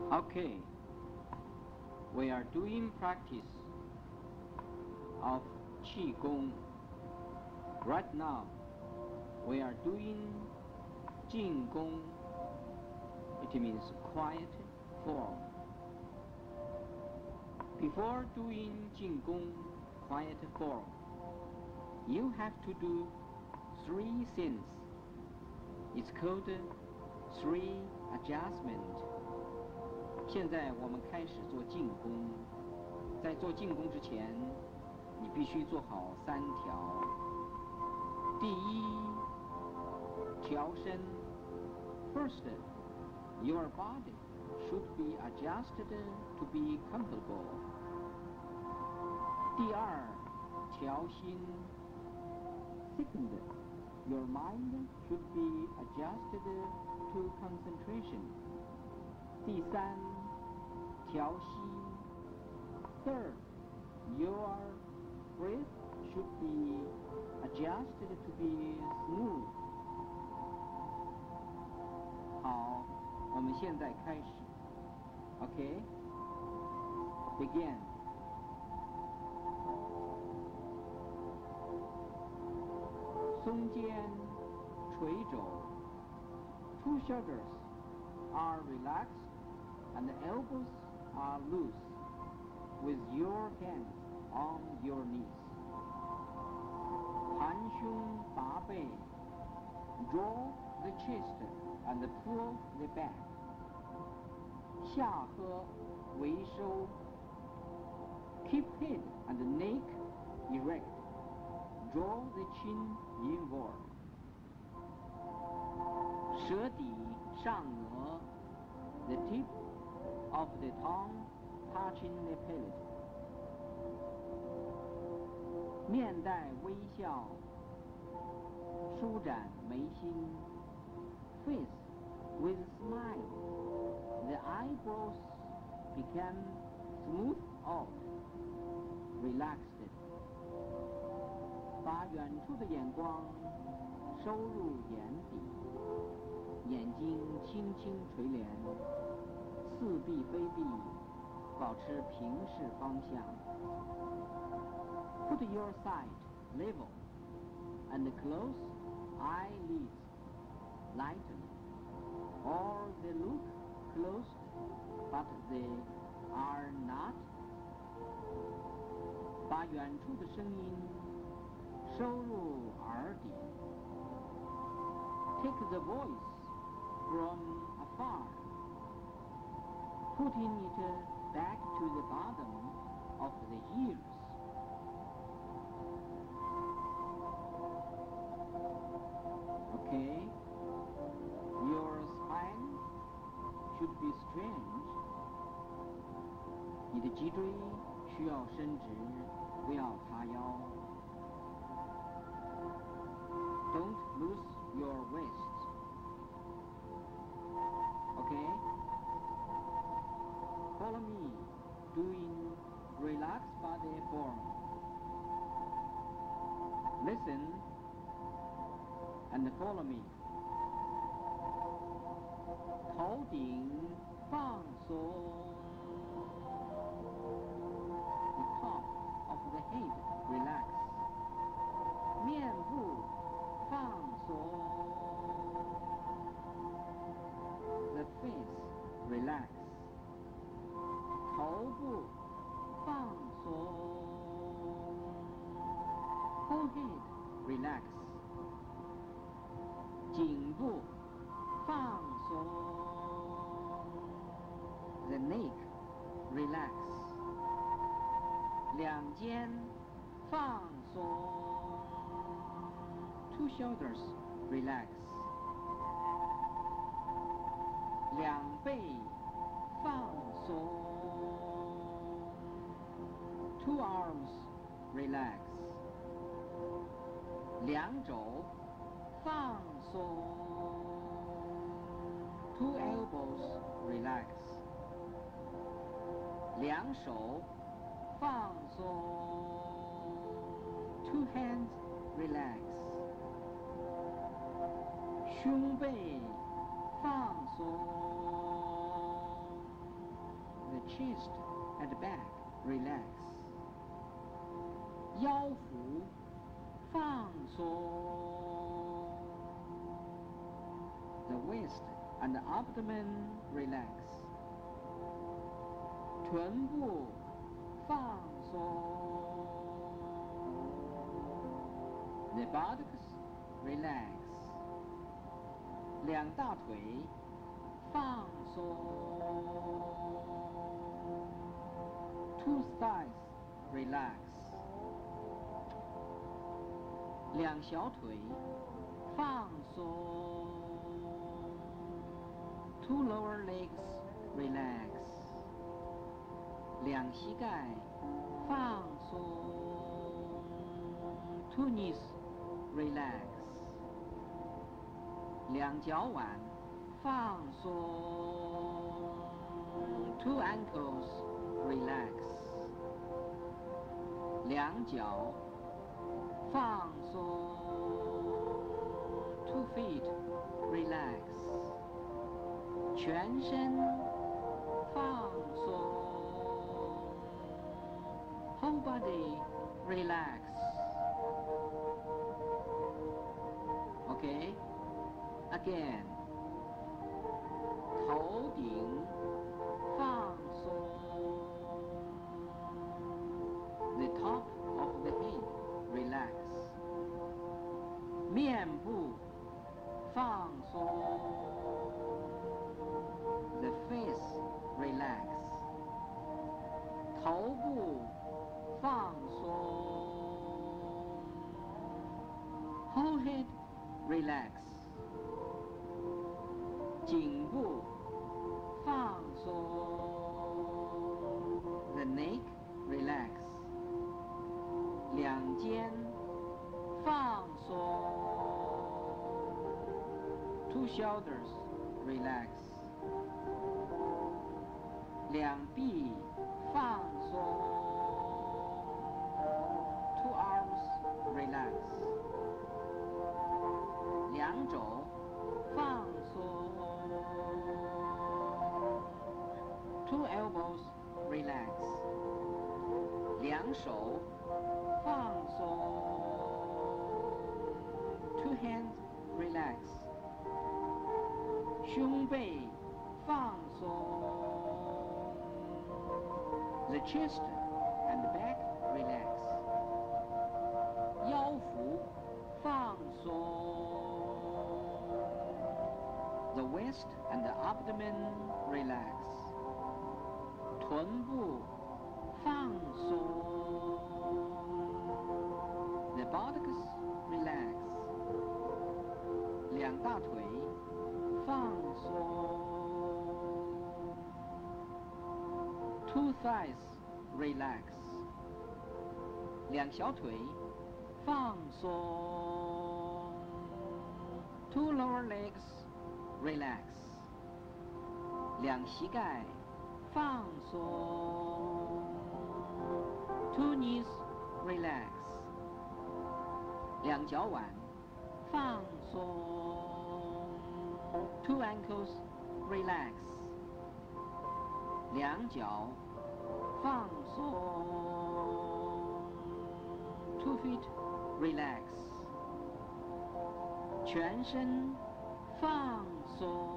Okay, we are doing practice of Qigong. Right now, we are doing Jingong. It means quiet form. Before doing Jingong, quiet form, you have to do 3 things. It's called 3 adjustment. 现在我们开始做静功，在做静功之前，你必须做好3条。第一，调身。First, your body should be adjusted to be comfortable. 第二，调心。Second, your mind should be adjusted to concentration. 第三，调息。Third, your breath should be adjusted to be smooth. 好，我们现在开始。Okay? Begin. 松肩，垂肘。Two shoulders are relaxed and the elbows are loose with your hands on your knees. 盘胸拔背 Draw the chest and pull the back. 下颌微收 Keep head and neck erect. Draw the chin inward. 舌底上颚 The tip of the tongue touching the palate. 面带微笑，舒展眉心 Face with smile. The eyebrows become smooth out, relaxed. 把远处的眼光收入眼底，眼睛轻轻垂帘，似闭非闭，保持平视方向。Put your sight level and close eyelids lighten, or they look closed, but they are not. 把远处的声音收入耳底。Take the voice from afar, putting it back to the bottom of the ears. Okay, your spine should be straight. 你的脊椎需要伸直，不要塌腰。Don't lose your wrists. Okay? Follow me doing relaxed body form. Listen and follow me. 头顶放松。The top of the head relax. 面部放松。The face relax. 头部放松。Whole head relax. 颈部放松。The neck relax. 两肩放松。Two shoulders relax. 两背放松。Two arms relax. 两肘放松。Two elbows relax. 两手放松。Two hands relax. 胸背放松。 chest and back relax. 腰腹放松 The waist and abdomen relax. 臀部放松 The buttocks relax. 两大腿放松 Two thighs relax. 两小腿放松 Two lower legs relax. 两膝盖放松 Two knees relax. 两脚腕放松 Two ankles relax. 两脚放松 Two feet relax. 全身放松 Whole body relax. Okay? Again. 头顶放松 The top of the head relax. 面部放松 The face relax. 头部放松 Whole head relax. 颈部放松 The neck relax. 两肩放松 Two shoulders relax. 两臂放松 Two arms relax. 两肘放松 Two elbows relax. 两手放松 Two hands relax. 胸背放松 The chest and back relax. 腰腹放松 The waist and the abdomen relax. 臀部放松 The buttocks relax. 两大腿放松 Two thighs relax. 两小腿放松 Two lower legs relax. 两膝盖放松 Two knees relax. 两脚腕放松 Two ankles relax. 两脚放松 Two feet relax. 全身放松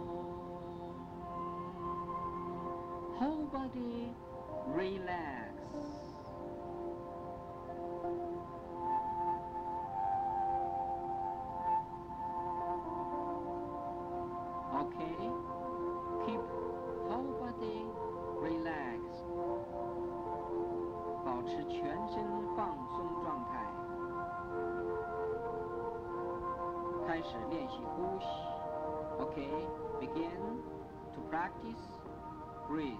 Whole body relax. Okay? Keep whole body relaxed. 保持全身放松状态。开始练习呼吸。Okay? Begin to practice breathe.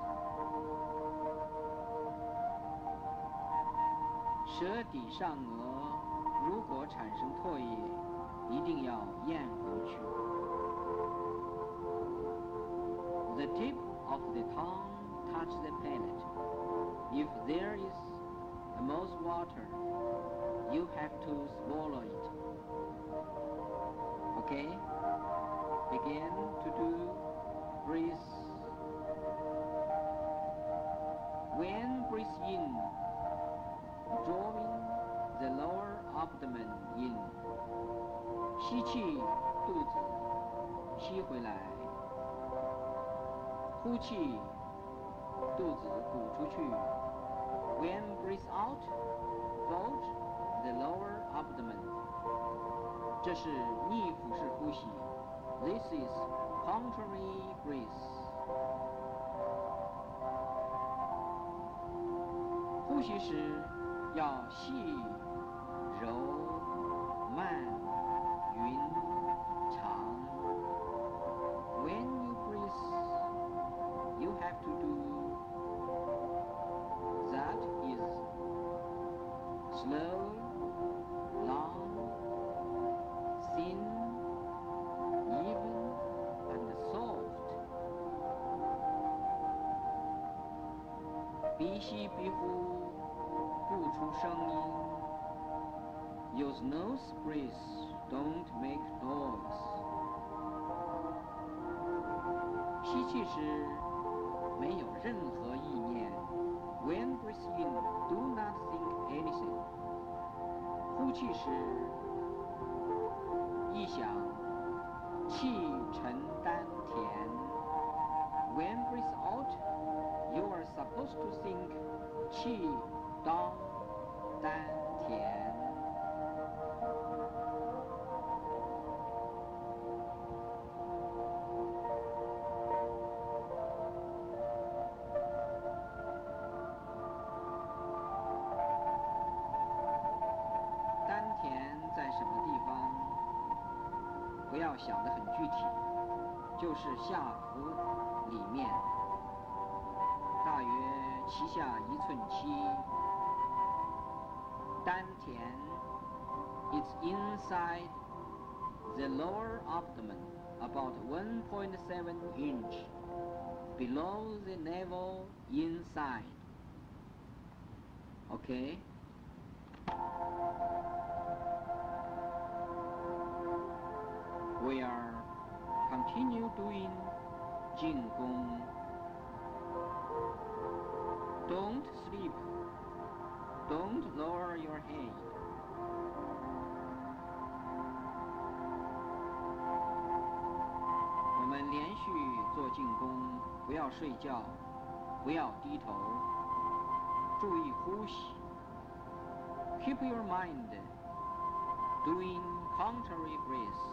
舌底上颚如果产生唾液，一定要咽回去。The tip of the tongue touch the palate. If there is a mouth water, you have to swallow it. Okay? Begin to do breathe. 吸气，肚子吸回来，呼气，肚子鼓出去。When breathe out, fold the lower abdomen. 这是逆腹式呼吸。This is contrary breath. 呼吸时要细、柔、慢、匀、长。When you breathe, you have to do that is slow, long, thin, even, and soft. 鼻吸鼻呼，不出声音。Use nose breath, don't make noise. 吸气时没有任何意念。When breathe in, do not think anything. 呼气时一想气沉丹田。When breathe out, you are supposed to think 气到丹田。丹田在什么地方？不要想得很具体，就是下腹里面，大约脐下1寸7。丹田 is inside the lower abdomen, about 1.7 inch below the navel inside. Okay? We are continue doing 静功。Don't sleep. Don't lower your head. 我们连续做静功，不要睡觉，不要低头，注意呼吸。Keep your mind doing contrary breath.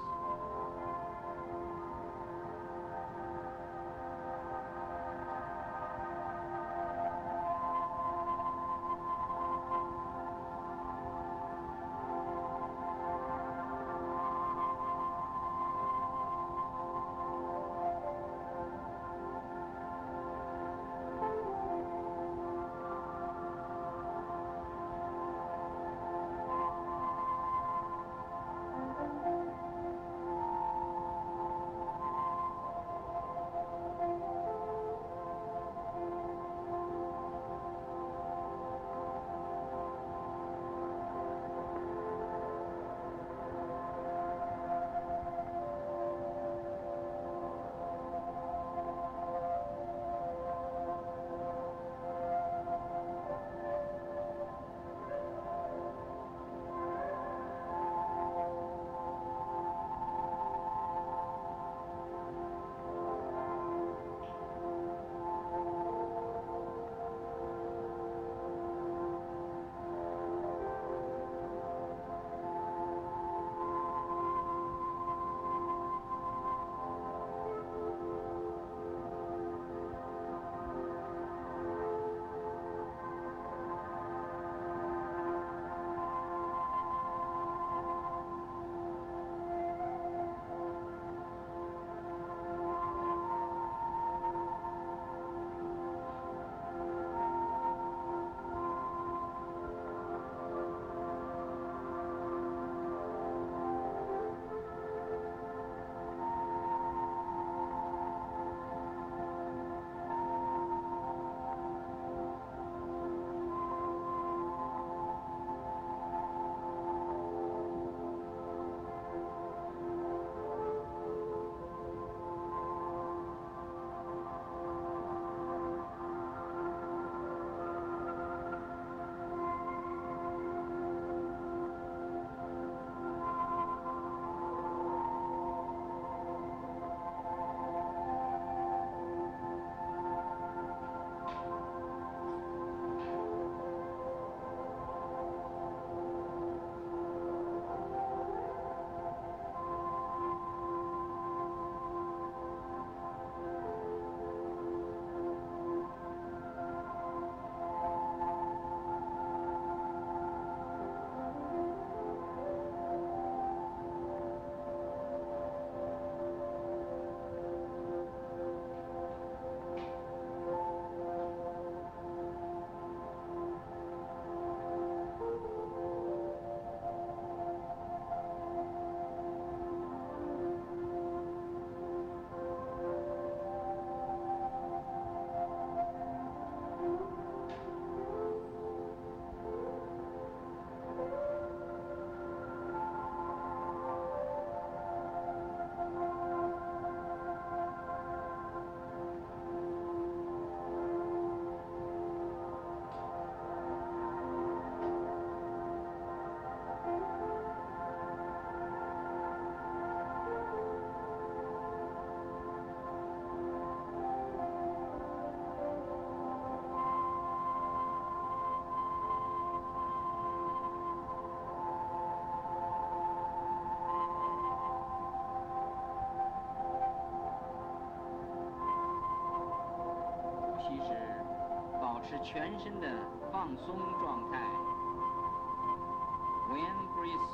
气时，保持全身的放松状态。When breathe,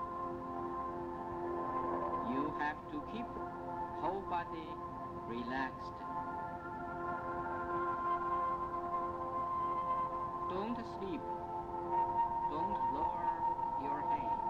you have to keep whole body relaxed. Don't sleep. Don't lower your head.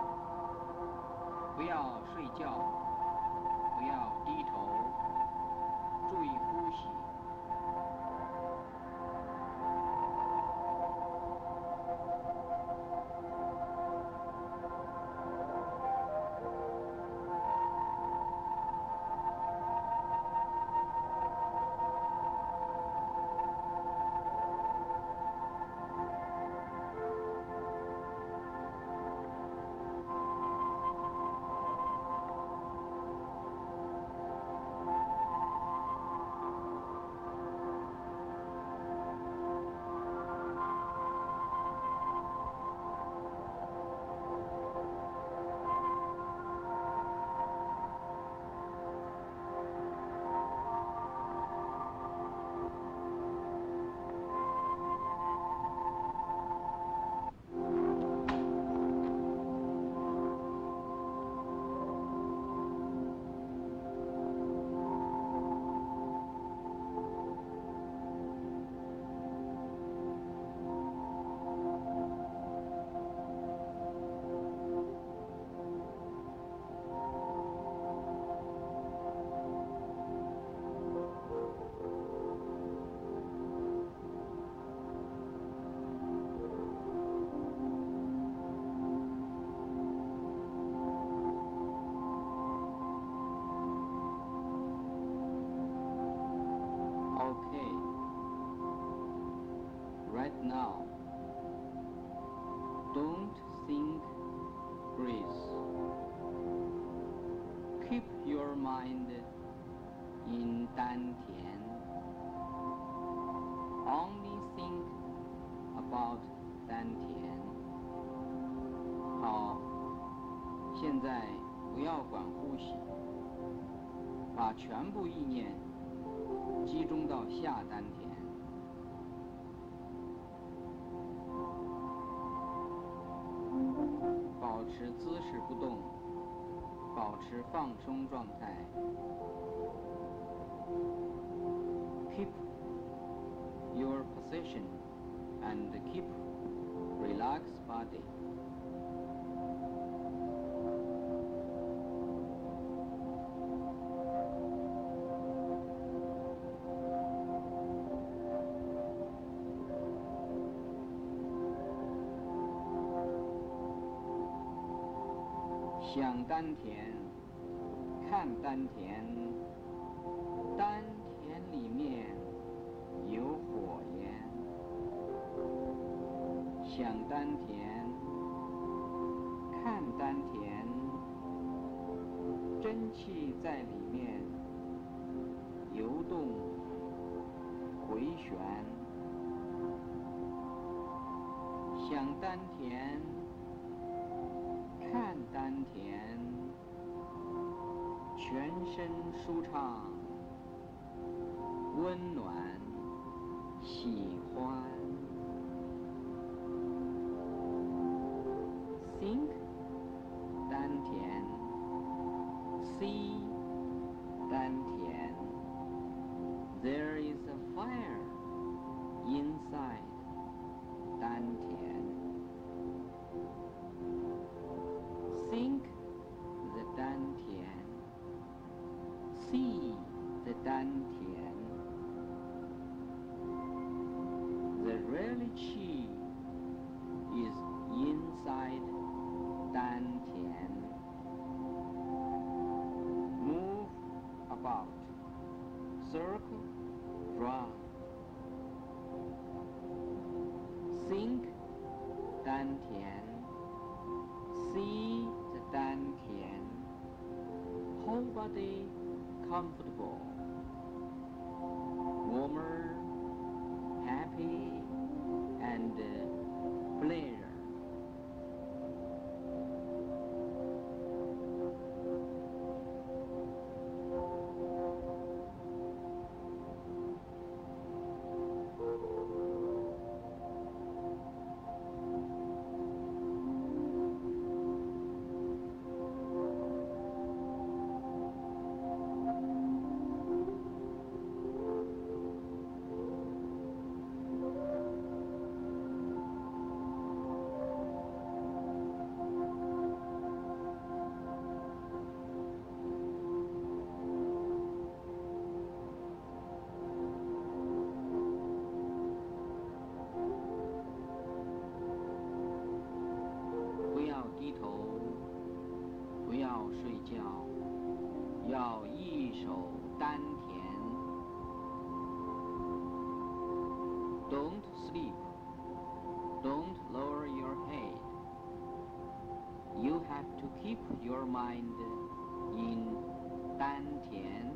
不要睡觉，不要低头，注意呼吸。Okay. Right now, don't think, breathe. Keep your mind in Dantian. Only think about Dantian. 好，现在不要管呼吸，把全部意念集中到下丹田，保持姿势不动，保持放松状态。Keep your position and keep relaxed body.想丹田，看丹田，丹田里面有火焰。想丹田，看丹田，真气在里面游动、回旋。想丹田，看丹田，全身舒畅，温暖，喜欢。Think 丹田 See 丹田 There is a fire inside 丹田 Think the 丹田 See the 丹田 The really chi is inside 丹田 Move about Circle Run Think 丹田 See the 丹田 Whole body comfortable Warmer Happy and pleasure Don't sleep. Don't lower your head. You have to keep your mind in 丹田.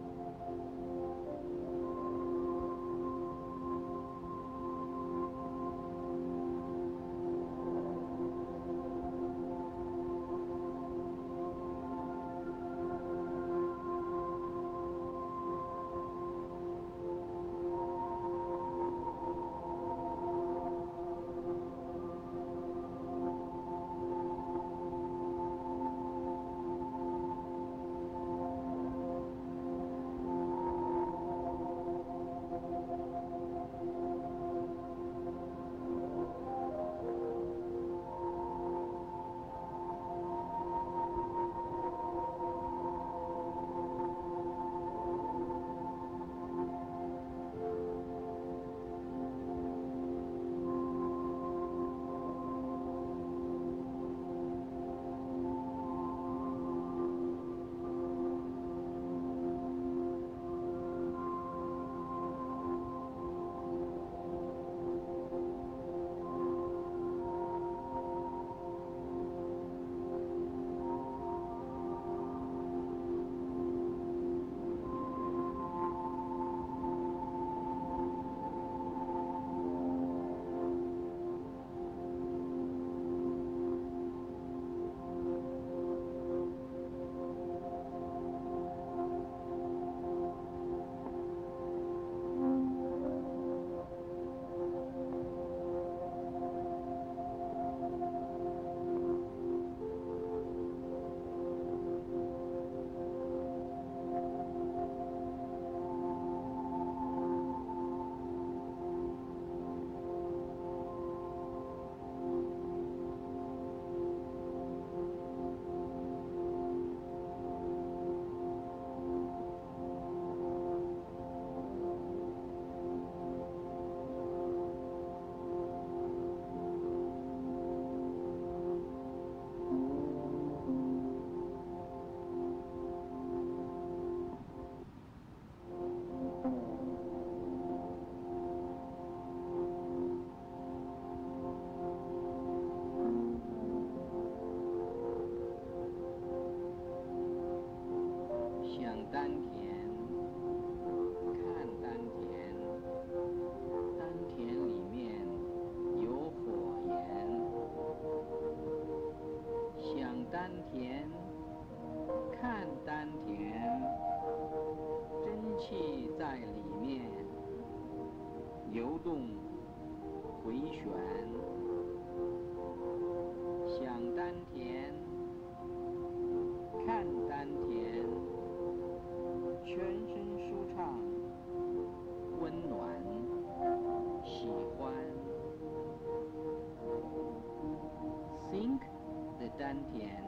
Think the 丹田,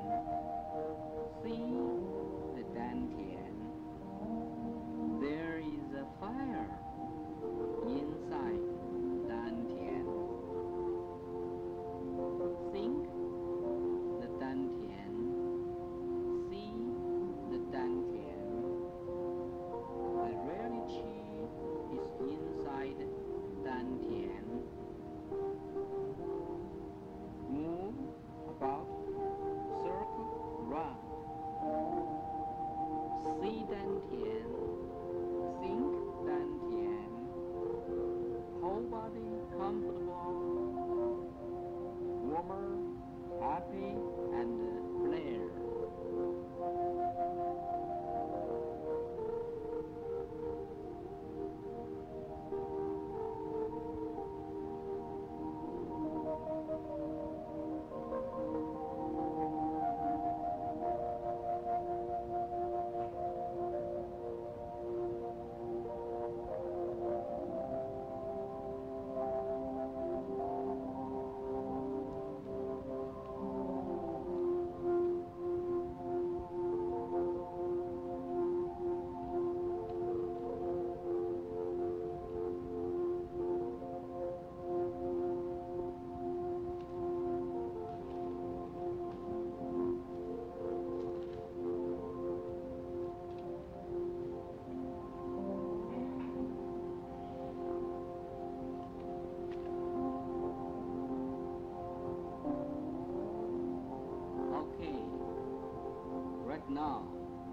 see the 丹田. There is a fire inside 丹田. Think the 丹田, see the 丹田. Now,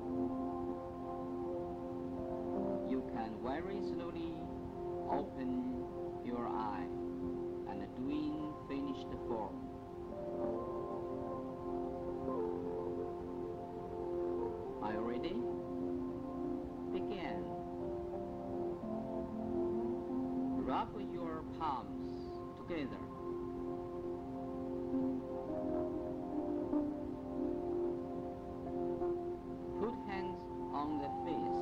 you can very slowly open your eye and doing finished form. Are you ready? Begin. Rub your palms together. Put hands on the face.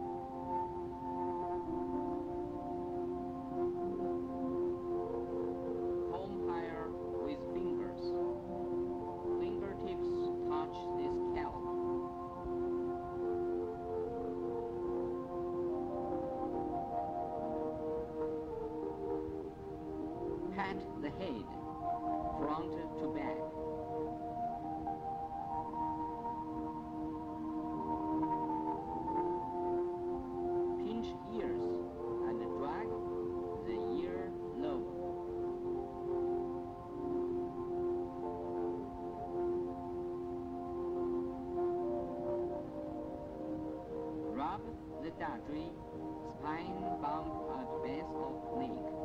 Comb hair with fingers. Fingertips touch the scalp. Pat the head, front to back. Pinch ears and drag the ear lobe. Rub the 大椎, spine bump at base of neck.